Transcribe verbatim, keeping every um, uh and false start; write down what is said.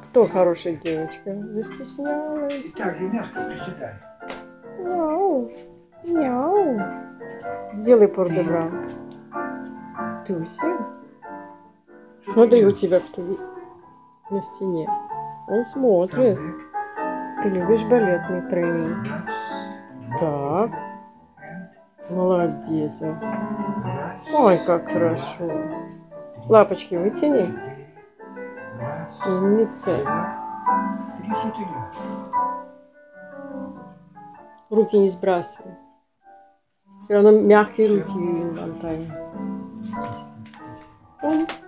Кто хорошая девочка? Застеснялась. И так же мягко приседай. Мяу. Мяу. Сделай пордебра. Туси. Смотри, у тебя кто на стене. Он смотрит. Ты любишь балетный тренинг. Так. Молодец. Ой, как хорошо. Лапочки вытяни. Умница. Руки не сбрасывай. Все равно мягкие руки, Антония.